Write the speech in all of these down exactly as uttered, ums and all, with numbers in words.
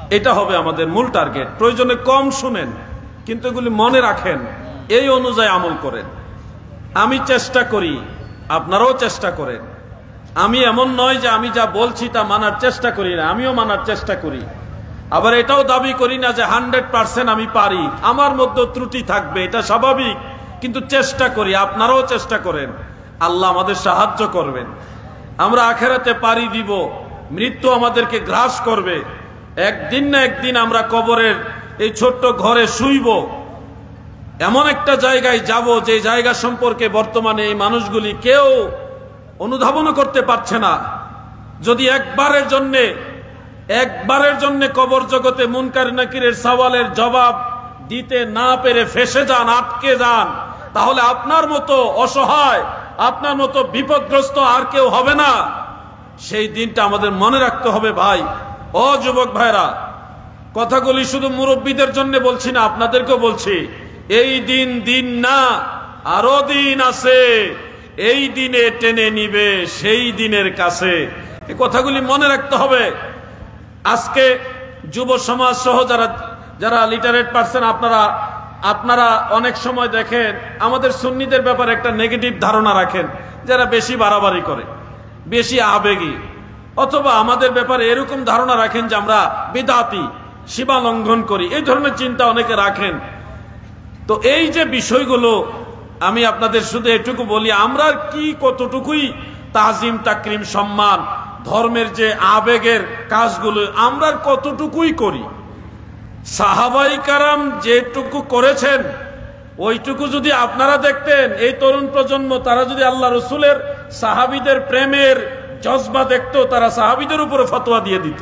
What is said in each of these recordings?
এটা হবে আমাদের মূল টার্গেট। প্রয়োজনে কম শুনেন, কিন্তু এগুলি মনে রাখেন, এই অনুযায়ী আমল করেন। আমি চেষ্টা করি, আপনারাও চেষ্টা করেন। আমি এমন নয় যে আমি যা বলছি তা মানার চেষ্টা করি না, আমিও মানার চেষ্টা করি। আবার এটাও দাবি করি না যে হান্ড্রেড পার্সেন্ট আমি পারি, আমার মধ্যে ত্রুটি থাকবে, এটা স্বাভাবিক। কিন্তু চেষ্টা করি, আপনারাও চেষ্টা করেন, আল্লাহ আমাদের সাহায্য করবেন। আমরা আখেরাতে পাড়ি দিব, মৃত্যু আমাদেরকে গ্রাস করবে। একদিন না একদিন আমরা কবরের এই ছোট্ট ঘরে শুইব, এমন একটা জায়গায় যাব যে জায়গা সম্পর্কে বর্তমানে এই মানুষগুলি কেউ অনুধাবনও করতে পারছে না। যদি একবারের জন্যে একবারের জন্য কবর জগতে মুনকার নাকিরের সওয়ালের জবাব দিতে না পেরে ফেসে যান, আটকে যান, তাহলে আপনার মতো অসহায়, আপনার মতো বিপদগ্রস্ত আর কেউ হবে না। সেই দিনটা আমাদের মনে রাখতে হবে ভাই। ও যুবক ভাইরা, কথাগুলি শুধু মুরব্বীদের জন্য বলছি না, আপনাদেরকেও বলছি। এই দিন দিন না, আরো দিন আছে, এই দিনে টেনে নিবে সেই দিনের কাছে। এই কথাগুলি মনে রাখতে হবে। আজকে যুব সমাজ সহ যারা যারা লিটারেট পারসন, আপনারা আপনারা অনেক সময় দেখেন আমাদের সুন্নিদের ব্যাপারে একটা নেগেটিভ ধারণা রাখেন, যারা বেশি বাড়াবাড়ি করে, বেশি আবেগী, অথবা আমাদের ব্যাপারে এরকম ধারণা রাখেন যে আমরা বিদাতি, সীমা লঙ্ঘন করি, এই ধরনের চিন্তা অনেকে রাখেন। তো এই যে বিষয়গুলো, আমি আপনাদের শুধু এটুকু বলি, আমরা কি কতটুকুই তাজিম তাকরিম সম্মান ধর্মের যে আবেগের কাজগুলো আমরা কতটুকুই করি। সাহাবাই কারাম যেটুকু করেছেন ওইটুকু যদি আপনারা দেখতেন, এই তরুণ প্রজন্ম, তারা যদি আল্লাহ রসুলের সাহাবীদের প্রেমের জজবা দেখতো, তারা সাহাবীদের উপরে ফতোয়া দিয়ে দিত।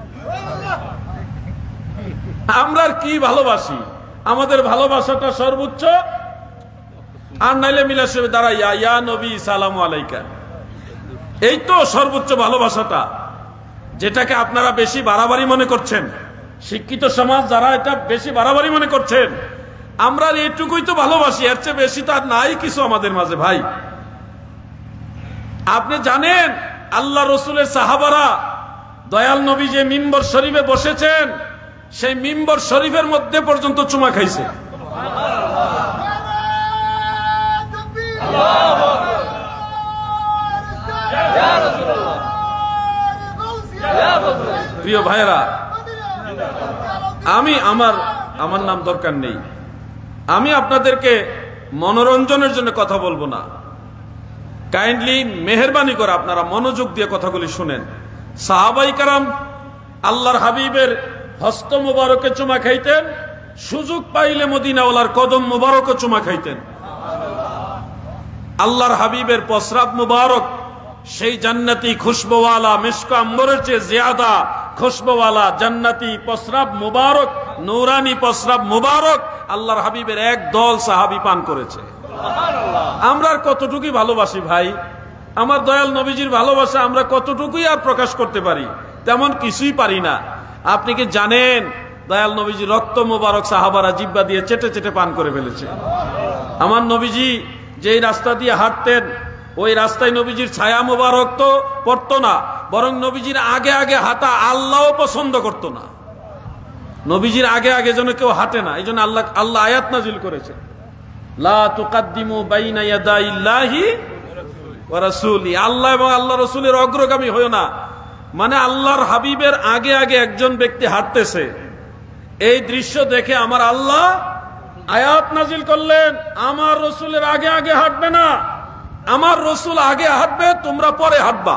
আমরা কি ভালোবাসি, আমাদের ভালোবাসাটা সর্বোচ্চ, আর নাইলে মিলাসে দ্বারা ইয়া ইয়া নবী সালামু আলাইকা, এই তো সর্বোচ্চ ভালোবাসাটা, যেটাকে আপনারা বেশি বাড়াবাড়ি মনে করছেন। শিক্ষিত সমাজ যারা এটা বেশি বাড়াবাড়ি মনে করছেন, আমরা এইটুকুই তো ভালোবাসি, এর চেয়ে বেশি তো আর নাই কিছু আমাদের মাঝে ভাই। আপনি জানেন আল্লাহ রসুলের সাহাবারা দয়াল নবী যে মিম্বর শরীফে বসেছেন, সেই মিম্বর শরীফের মধ্যে পর্যন্ত চুমা খাইছে। প্রিয় ভাইরা, আমি আমার আমার নাম দরকার নেই, আমি আপনাদেরকে মনোরঞ্জনের জন্য কথা বলবো না। কাইন্ডলি মেহেরবানি করে আপনারা মনোযোগ দিয়ে কথাগুলি শুনেন। সাহাবাই কারাম আল্লাহর হাবিবের হস্ত মুবারকে চুমা খাইতেন, সুযোগ পাইলে মদিনাওয়ালার কদম মুবারকও চুমা খাইতেন। আল্লাহর হাবিবের প্রস্রাব মুবারক সেই জান্নাতি খুশবুওয়ালা, মিশক আম্বরের চেয়ে জিয়াদা খুশবুওয়ালা জান্নাতি প্রস্রাব মুবারক, নূরানি প্রস্রাব মুবারক আল্লাহর হাবিবের এক দল সাহাবী পান করেছে। আমরা কতটুকুই ভালোবাসি ভাই, আমার দয়াল নবীজির ভালোবাসা আমরা কতটুকুই আর প্রকাশ করতে পারি, তেমন কিছুই পারি না। আপনি কি জানেন দয়াল নবীজি রক্ত মুবারক সাহাবারা জিব্বা দিয়ে চেটে চেটে পান করে ফেলেছে। আমার নবীজি যেই রাস্তা দিয়ে হাঁটতেন, ওই রাস্তায় নবীজির ছায়া মুবারক তো পড়তো না, বরং নবীজির আগে আগে হাঁটা আল্লাহও পছন্দ করতো না। নবীজির আগে আগে যেন কেউ হাঁটে না, এই জন্য আল্লাহ আল্লাহ আয়াত নাজিল করেছে, লা তুকাদ্দিমু বাইনা ইয়াদাইল্লাহি ওয়া রাসূলি, আল্লাহ এবং আল্লাহ রাসূলের অগ্রগামী হয়ো না। মানে আল্লাহর হাবিবের আগে আগে একজন ব্যক্তি হাঁটতেছে, এই দৃশ্য দেখে আমার আল্লাহ আয়াত নাজিল করলেন, আমার রসুলের আগে আগে হাঁটবে না, আমার রসুল আগে হাঁটবে, তোমরা পরে হাঁটবা।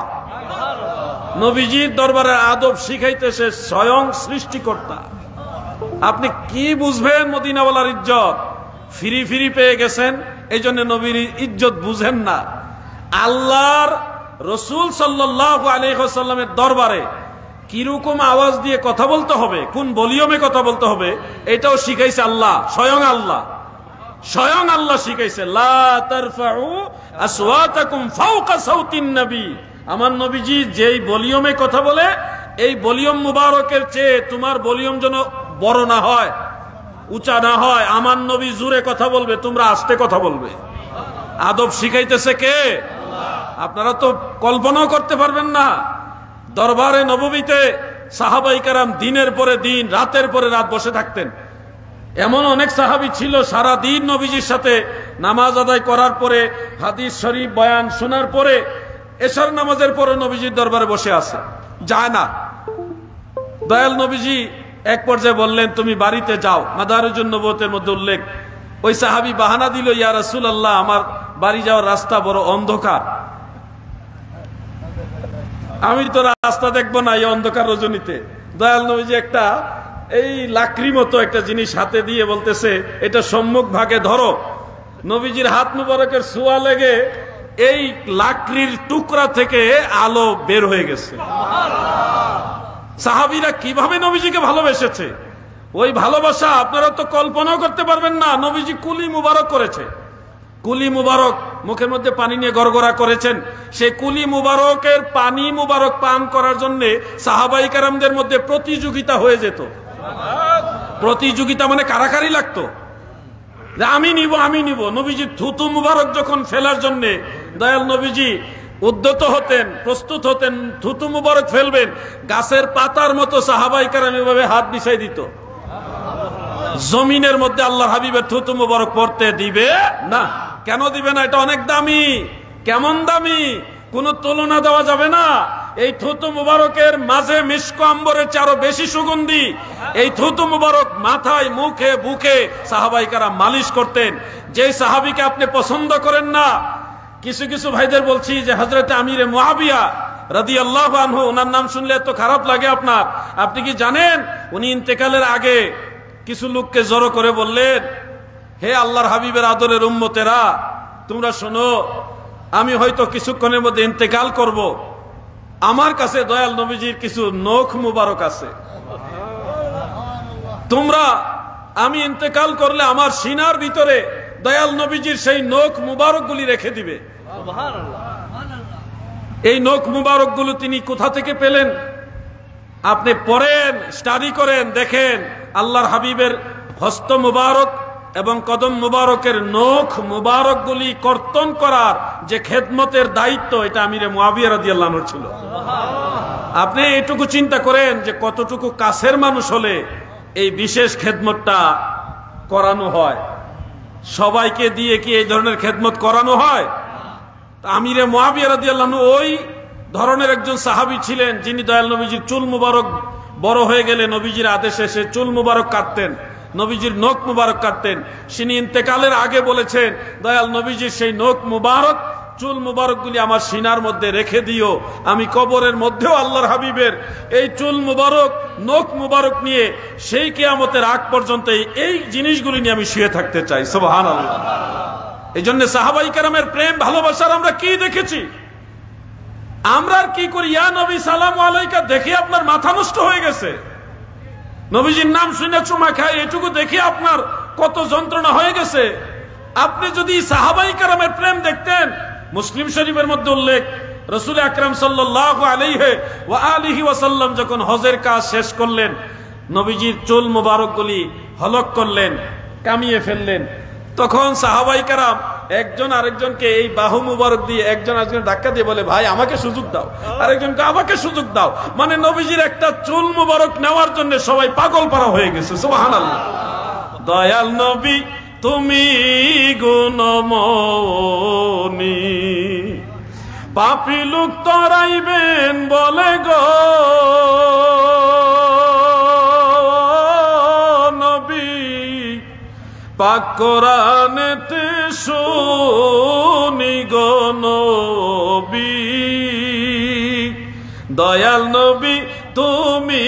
নবীজির দরবারের আদব শিখাইতেছে স্বয়ং সৃষ্টিকর্তা। আপনি কি বুঝবেন মদিনাওয়ালার ইজ্জত? ফিরি ফিরি পেয়ে গেছেন, এই জন্য নবীর ইজ্জত বুঝেন না। আল্লাহর রসুল সাল্লাল্লাহু আলাইহি ওয়াসাল্লামের দরবারে কিরকম আওয়াজ দিয়ে কথা বলতে হবে, কোন ভলিউমে কথা বলতে হবে, এটাও শিখাইছে আল্লাহ, স্বয়ং আল্লাহ, স্বয়ং আল্লাহ শিখাইছে, লা তারফাউ আসওয়াতাকুম ফাওকা সাউতিন নবী। আমার নবীজি যেই ভলিউমে কথা বলে, এই ভলিউম মুবারকের চেয়ে তোমার ভলিউম যেন বড় না হয়, উঁচা না হয়। আমার নবী জোরে কথা বলবে, তোমরা আস্তে কথা বলবে। আদব শিখাইতেছে কে? আপনারা তো কল্পনাও করতে পারবেন না। দরবারে নববীতে সাহাবাই কেরাম দিনের পরে দিন, রাতের পরে রাত বসে থাকতেন। এমন অনেক সাহাবী ছিল সারা দিন নবীজির সাথে নামাজ আদায় করার পরে, হাদিস শরীফ বয়ান শোনার পরে, এশার নামাজের পরে নবীজির দরবারে বসে আছে, যায় না। দয়াল নবীজি এক পর্যায়ে বললেন, তুমি বাড়িতে যাও। মাদারুজুন নবুয়তের মধ্যে উল্লেখ, ওই সাহাবী বাহানা দিল, ইয়া রাসূলুল্লাহ, আমার বাড়ি যাওয়ার রাস্তা বড় অন্ধকার, আমি তো রাস্তা দেখবো না এই অন্ধকার রজনীতে। দয়াল নবীজি একটা এই লাকড়ি মতো একটা জিনিস হাতে দিয়ে বলতেছে, এটা সম্মুখ ভাগে ধরো। নবীজির হাত মুবারকের ছোঁয়া লেগে এই লাকড়ির টুকরা থেকে আলো বের হয়ে গেছে। সাহাবীরা কিভাবে নবীজিকে ভালোবেসেছে, ওই ভালোবাসা আপনারা তো কল্পনাও করতে পারবেন না। নবীজি কুলি মুবারক করেছে, কুলি মুবারক, মুখের মধ্যে পানি নিয়ে গড়গড়া করেছেন। সেই কুলি মুবারকের পানি মুবারক পান করার জন্য সাহাবাই কেরামদের মধ্যে প্রতিযোগিতা হয়ে যেত। প্রতিযোগিতা মানে কারাকারি লাগতো, আমি নিব আমি নিব। নবীজি থুতু মুবারক যখন ফেলার জন্য দয়াল নবীজি উদ্যত হতেন, প্রস্তুত হতেন, থুতু মুবারক ফেলবেন, গাছের পাতার মতো সাহাবাই কেরাম এভাবে হাত বিছাই দিত। জমিনের মধ্যে আল্লাহর হাবিবের থুতু মুবারক পড়তে দিবে না। কেন দিবে না? এটা অনেক দামি। কেমন দামি, কোন তুলনা দেওয়া যাবে না। এই থুতু মুবারকের মাঝে মিশক আম্বরের চেয়ে বেশি সুগন্ধি। এই থুতু মুবারক মাথায়, মুখে, বুকে সাহাবাই কেরাম মালিশ করতেন। যে সাহাবীকে আপনি পছন্দ করেন না, কিছু কিছু ভাইদের বলছি যে হযরতে আমিরে মুআবিয়া রাদিয়াল্লাহু আনহু, ওনার নাম শুনলে এত খারাপ লাগে আপনার। আপনি কি জানেন উনি ইন্তেকালের আগে কিছু লোককে জড়ো করে বললেন, হে আল্লাহর হাবিবের আদরের উম্মতেরা, তোমরা শোনো, আমি হয়তো কিছুক্ষণের মধ্যে ইন্তেকাল করব, আমার কাছে দয়াল নবীজির কিছু নখ মুবারক আছে, তোমরা আমি ইন্তেকাল করলে আমার সিনার ভিতরে দয়াল নবীজির সেই নখ মুবারক গুলি রেখে দিবে। এই নখ মুবারক গুলো তিনি কোথা থেকে পেলেন? আপনি পড়েন, স্টাডি করেন, দেখেন আল্লাহর হাবিবের হস্ত মুবারক এবং কদম মুবারকের নখ মুবারক গুলি কর্তন করার যে খেদমতের দায়িত্ব, এটা আমিরে মুআবিয়া রাদিয়াল্লাহু আনহু ছিল। আপনি এটুকু চিন্তা করেন যে কতটুকু কাছের মানুষ হলে এই বিশেষ খেদমতটা করানো হয়। সবাইকে দিয়ে কি এই ধরনের খেদমত করানো হয়? আমিরে মুআবিয়া রাদিয়াল্লাহু আনহু ওই ধরনের একজন সাহাবী ছিলেন, যিনি দয়াল নবীজির চুল মুবারক বড় হয়ে গেলে নবীজির আদেশে সে চুল মুবারক কাটতেন, নবীজির নখ মুবারক কাটতেন। তিনি ইন্তেকালের আগে বলেছেন, দয়াল নবীজির সেই নখ মুবারক, চুল মুবারকগুলি আমার সিনার মধ্যে রেখে দিও, আমি কবরের মধ্যেও আল্লাহর হাবিবের এই চুল মুবারক, নখ মুবারক নিয়ে সেই কিয়ামতের আগ পর্যন্ত এই জিনিসগুলি নিয়ে আমি শুয়ে থাকতে চাই। সুবহানাল্লাহ। এই জন্য সাহাবাই কেরামের প্রেম ভালোবাসার আমরা কি দেখেছি? আমরা আর কি করি? ইয়া নবী সালাম আলাইকা দেখে আপনার মাথা নষ্ট হয়ে গেছে, নবীজির নাম শুনে চুমা খায়, এটুকু দেখে আপনার কত যন্ত্রণা হয়ে গেছে। আপনি যদি সাহাবাই কেরামের প্রেম দেখতেন, মুসলিম শরীফের মধ্যে উল্লেখ, রাসূল আকরাম সাল্লাল্লাহু আলাইহি ওয়া আলিহি ওয়াসাল্লাম যখন হজের কাজ শেষ করলেন, নবীজির চুল মুবারকগুলি হলক করলেন, কামিয়ে ফেললেন, তখন সাহাবাই কেরাম একজন আরেকজনকে এই বাহু মুবারক দিয়ে একজন আরেকজন ধাক্কা দিয়ে বলে, ভাই আমাকে সুযোগ দাও, আরেকজনকে আমাকে সুযোগ দাও। মানে নবীজির একটা চুল মুবারক নেওয়ার জন্য সবাই পাগল পারা হয়ে গেছে। সুবহানাল্লাহ। দয়াল নবী তুমি গুণমণি, পাপী লোক তরাইবেন বলে গো নবী, পাক কোরআনেতে শুনি গো নবী, দয়াল নবী তুমি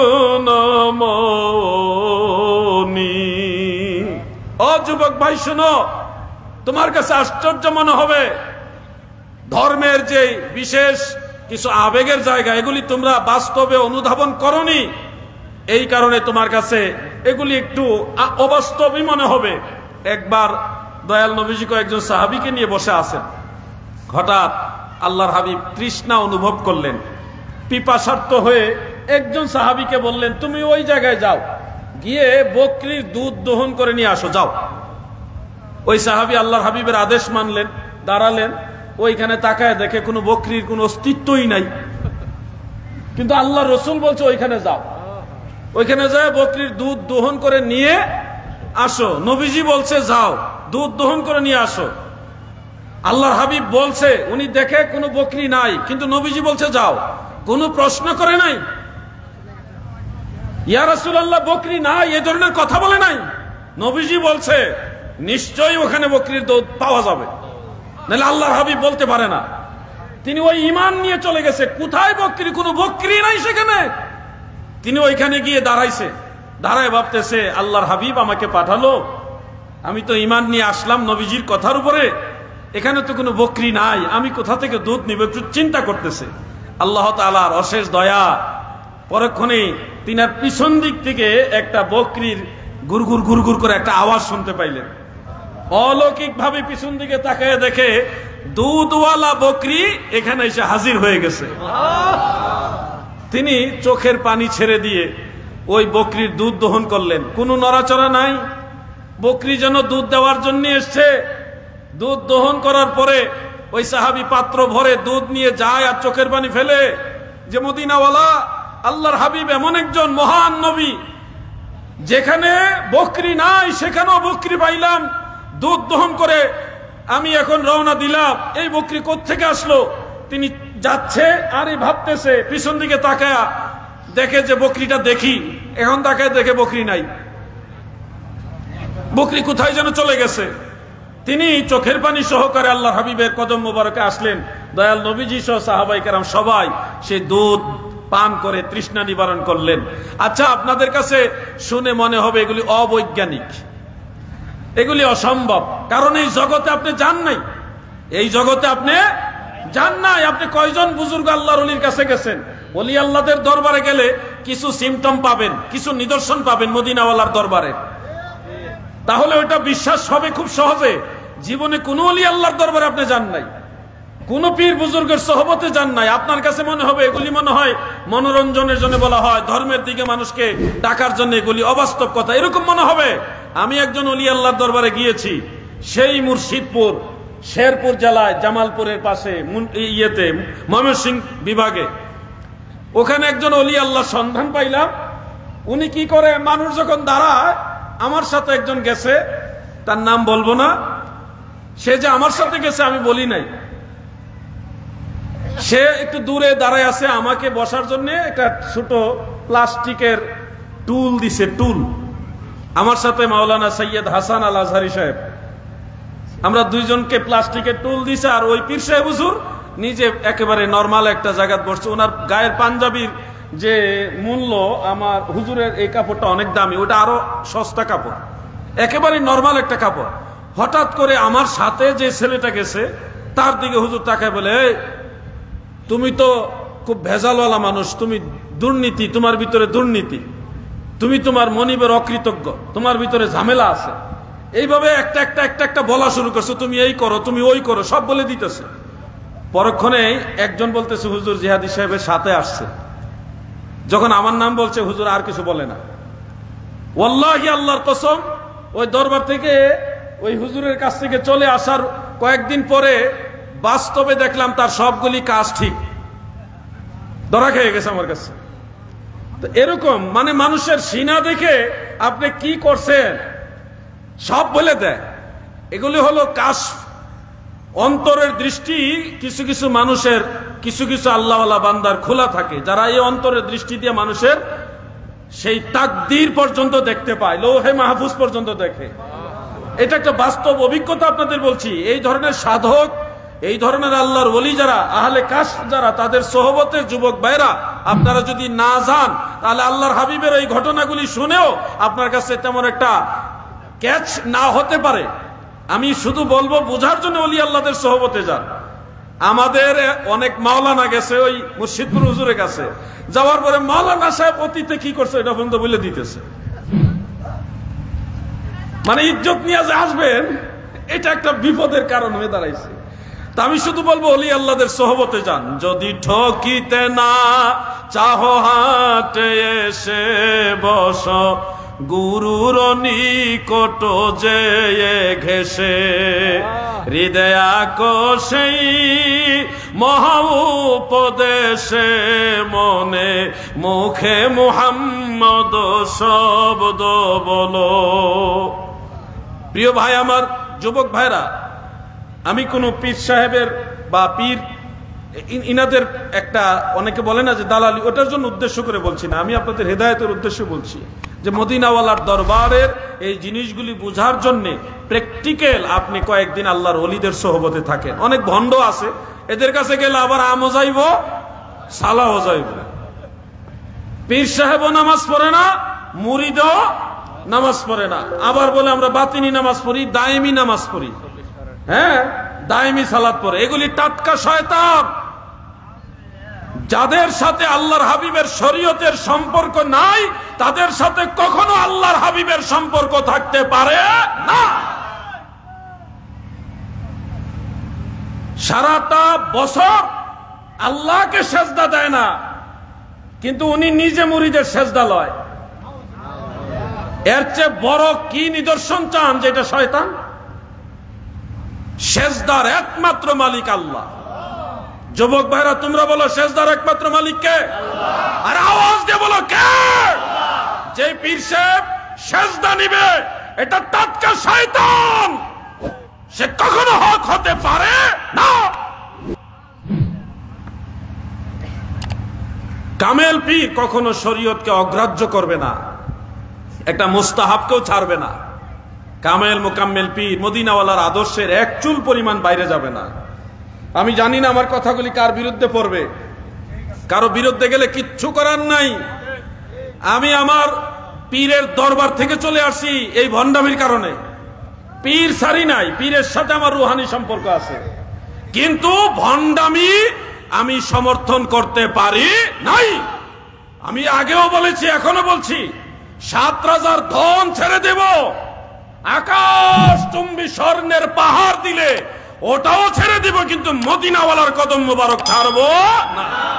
গুণমণি। ও যুবক ভাই শোনো, তোমার কাছে আশ্চর্য মনে হবে, ধর্মের যে বিশেষ কিছু আবেগের জায়গা, এগুলি তোমরা বাস্তবে অনুধাবন করনি, এই কারণে তোমার কাছে এগুলি একটু অবাস্তবই মনে হবে। একবার দয়াল নবীজি কয়েকজন সাহাবীকে নিয়ে বসে আছেন, হঠাৎ আল্লাহর হাবিব তৃষ্ণা অনুভব করলেন, পিপাসার্ত হয়ে একজন সাহাবীকে বললেন, তুমি ওই জায়গায় যাও, গিয়ে বকরির দুধ দহন করে নিয়ে আসো, যাও। ওই সাহাবী আল্লাহর হাবিবের আদেশ মানলেন, দাঁড়ালেন, ওইখানে তাকায় দেখে কোনো বকরির কোনো অস্তিত্বই নাই। কিন্তু আল্লাহ রসুল বলছে ওইখানে যাও, ওইখানে যায় বকরির দুধ দহন করে নিয়ে আসো। নবীজি বলছে যাও দুধ দহন করে নিয়ে আসো। আল্লাহর হাবিব বলছে, উনি দেখে কোনো বকরি নাই, কিন্তু নবীজি বলছে যাও, কোনো প্রশ্ন করে নাই। ইয়া রাসূলুল্লাহ বকরি নাই এই ধরনের কথা বলে নাই। নবীজি বলছে নিশ্চয়ই ওখানে বকরির দুধ পাওয়া যাবে, নাহলে আল্লাহর হাবিব বলতে পারে না। তিনি ওই ঈমান নিয়ে চলে গেছে, কোথায় বকরি, কোনো বকরি নাই সেখানে। তিনি ওইখানে গিয়ে দাঁড়াইছে, দাঁড়ায় ভাবতেছে আল্লাহর হাবিব আমাকে পাঠালো, আমি তো ঈমান নিয়ে আসলাম নবীজির কথার উপরে, এখানে তো কোনো বকরি নাই, আমি কোথা থেকে দুধ নিব, একটু চিন্তা করতেছে। আল্লাহ তাআলার অশেষ দয়া, পরক্ষণে তিনার পিছন দিক থেকে একটা বকরির গুরগুর গুরগুর করে একটা আওয়াজ শুনতে পাইলেন। অলৌকিক ভাবে পিছন দিকে তাকায় দেখে দুধওয়ালা বকরি এখানে এসে হাজির হয়ে গেছে। তিনি চোখের পানি ছেড়ে দিয়ে ওই বকরির দুধ দহন করলেন, কোনো নড়াচড়া নাই। বকরি যেন দুধ দেওয়ার জন্য এসছে। দুধ দহন করার পরে ওই সাহাবী পাত্র ভরে দুধ নিয়ে যায় আর চোখের পানি ফেলে যে মদিনাওয়ালা আল্লাহর হাবিব এমন একজন মহান নবী, যেখানে বকরি নাই সেখানেও বকরি পাইলাম, দুধ দহন করে আমি এখন রওনা দিলাম, এই বকরি কোত্থেকে আসলো। তিনি যাচ্ছে আর এই ভাবতেছে, পিছন দিকে তাকায়া দেখে যে বকরিটা দেখি, এখন তাকায় দেখে বকরি নাই, বকরি কোথায় যেন চলে গেছে। তিনি চোখের পানি সহকারে আল্লাহর হাবিবের কদম মোবারকে আসলেন। দয়াল নবীজি সহ সাহাবায়ে কেরাম সবাই সেই দুধ পান করে তৃষ্ণা নিবারণ করলেন। আচ্ছা, আপনাদের কাছে শুনে মনে হবে এগুলি অবৈজ্ঞানিক, এগুলি অসম্ভব, কারণ এই জগতে আপনি যান নাই, এই জগতে আপনি যান নাই। আপনি কয়জন বুজুর্গ আল্লাহর ওলির কাছে গেছেন? ওলি আল্লাহদের দরবারে গেলে কিছু সিমটম পাবেন, কিছু নিদর্শন পাবেন মদিনাওয়ালার দরবারে, তাহলে ওইটা বিশ্বাস হবে খুব সহজে। জীবনে কোনো ওলি আল্লাহর দরবারে আপনি যান নাই, কোন পীর বুজুর্গের সোহবতে যান নাই, আপনার কাছে মনে হবে এগুলি মনে হয় মনোরঞ্জনের জন্য বলা হয়, ধর্মের দিকে মানুষকে ডাকার জন্য, এগুলি অবাস্তব কথা, এরকম মনে হবে। আমি একজন ওলি আল্লাহর দরবারে গিয়েছি, সেই মুর্শিদপুর শেরপুর জেলায় জামালপুরের পাশে ইয়েতে ময়মনসিংহ বিভাগে, ওখানে একজন ওলি আল্লাহ সন্ধান পাইলাম। উনি কি করে, মানুষ যখন দাঁড়ায়, আমার সাথে একজন গেছে, তার নাম বলবো না, সে যে আমার সাথে গেছে আমি বলি নাই, সে একটু দূরে দাঁড়ায় আছে, আমাকে বসার জন্য একটা ছোট প্লাস্টিকের টুল দিছে, টুল। আমার সাথে মাওলানা সৈয়দ হাসান আল আজহারি সাহেব, আমরা দুইজনকে প্লাস্টিকের টুল দিছে, আর ওই পীর সাহেব হুজুর নিজে একেবারে নরমাল একটা জায়গায় বসছে। ওনার গায়ের পাঞ্জাবির যে মূল্য, আমার হুজুরের এই কাপড়টা অনেক দামি, ওটা আরো সস্তা কাপড়, একেবারে নরমাল একটা কাপড়। হঠাৎ করে আমার সাথে যে ছেলেটা গেছে তার দিকে হুজুর তাকায় বলে, তুমি তো খুব ভেজালওয়ালা মানুষ, তুমি দুর্নীতি, তোমার ভিতরে দুর্নীতি, তুমি তোমার মনিবের অকৃতজ্ঞ, তোমার ভিতরে ঝামেলা আছে, এইভাবে একটা একটা একটা একটা বলা শুরু করছো, তুমি এই করো, তুমি ওই করো, সব বলে দিতেছে। পরক্ষণে একজন বলতেছে হুজুর জিহাদি সাহেবের সাথে আসছে। যখন আমার নাম বলছে হুজুর আর কিছু বলে না। ওয়াল্লাহি আল্লাহর কসম, ওই দরবার থেকে ওই হুজুরের কাছ থেকে চলে আসার কয়েকদিন পরে বাস্তবে দেখলাম তার সবগুলি কাজ ঠিক, ধরা খেয়ে গেছে আমার কাছে। তো এরকম মানে মানুষের সিনা দেখে আপনি কি করছেন সব বলে দেয়। এগুলি হলো কাশফ, অন্তরের দৃষ্টি। কিছু কিছু মানুষের, কিছু কিছু আল্লাহওয়ালা বান্দার খোলা থাকে, যারা এই অন্তরের দৃষ্টি দিয়ে মানুষের সেই তাকদীর পর্যন্ত দেখতে পায়, লৌহে মাহফুজ পর্যন্ত দেখে। এটা একটা বাস্তব অভিজ্ঞতা আপনাদের বলছি। এই ধরনের সাধক, এই ধরনের আল্লাহর ওলি যারা, আহলে কাশফ যারা, তাদের সোহবতের যুবক ভাইরা আপনারা যদি না যান, তাহলে আল্লাহর হাবিবের এই ঘটনাগুলি শুনেও আপনার কাছে তেমন একটা ক্যাচ না হতে পারে। আমি শুধু বলবো বোঝার জন্য ওলি আল্লাহদের সোহবতে যান। আমাদের অনেক মাওলানা গেছে ওই মুর্শিদপুর হুজুরের কাছে, যাওয়ার পরে মাওলানা সাহেব অতীতে কি করছে এটা পর্যন্ত বলে দিতেছে। মানে ইজ্জত নিয়ে যে আসবেন, এটা একটা বিপদের কারণ হয়ে দাঁড়াইছে। তা আমি শুধু বলবো ওলি আল্লাহদের সোহবতে যান। যদি ঠকিতে না চাহ, হাটে এসে বসো, গুরুর নিকট যে ঘেসে হৃদয়া কোষেই মহা উপদেশে মনে মুখে মুহাম্মদ শব্দ বলো। প্রিয় ভাই আমার, যুবক ভাইরা, আমি কোনো পীর সাহেবের বা পীর ইনাদের একটা অনেকে বলে না যে দালালি, ওটার জন্য উদ্দেশ্য করে বলছি না, আমি আপনাদের হেদায়েতের উদ্দেশ্য বলছি যে মদিনাওয়ালার দরবারের এই জিনিসগুলি বোঝার জন্য প্র্যাকটিক্যাল আপনি কয়েকদিন আল্লাহর ওলিদের সোহবতে থাকেন। অনেক ভণ্ড আছে, এদের কাছে গেলে আবার আমও যাইব সালাও যাইব। পীর সাহেবও নামাজ পড়ে না, মুরিদও নামাজ পড়ে না, আবার বলে আমরা বাতিনি নামাজ পড়ি, দায়েমি নামাজ পড়ি, হ্যাঁ দায়েমি সালাত পড়ে। এগুলি টাটকা শয়তান। যাদের সাথে আল্লাহর হাবিবের শরীয়তের সম্পর্ক নাই তাদের সাথে কখনো আল্লাহর হাবিবের সম্পর্ক থাকতে পারে না। সারাটা বছর আল্লাহকে সেজদা দেয় না, কিন্তু উনি নিজে মুরিদের সেজদা লয়। এর চেয়ে বড় কি নিদর্শন চান যেটা শয়তান? সেজদার একমাত্র মালিক আল্লাহ। যুবক ভাইরা তোমরা বলো সেজদার একমাত্র মালিক কে? আর আওয়াজ দিয়ে বলো কে? যে পীর সাহেব সেজদা নিবে এটা টাটকা শয়তান, সে কখনো হক হতে পারে না। কামেল পীর কখনো শরীয়তকে অগ্রাহ্য করবে না, একটা মুস্তাহাবকেও ছাড়বে না। কামেল মুকাম্মেল পীর মদিনাওয়ালার আদর্শের এক চুল পরিমাণ বাইরে যাবে না। আমি জানি না আমার কথাগুলি কার বিরুদ্ধে পড়বে, কারো বিরুদ্ধে গেলে কিচ্ছু করার নাই। আমি আমার পীরের দরবার থেকে চলে আসি এই ভণ্ডামির কারণে। পীর সারি নাই, পীরের সাথে আমার রুহানি সম্পর্ক আছে, কিন্তু ভণ্ডামি আমি সমর্থন করতে পারি নাই। আমি আগেও বলেছি, এখনো বলছি, সাত রাজার ধন ছেড়ে দেব, আকাশ চুম্বি স্বর্ণের পাহাড় দিলে ওটাও ছেড়ে দিব, কিন্তু মদিনাওয়ালার কদম মুবারক ছাড়বো না।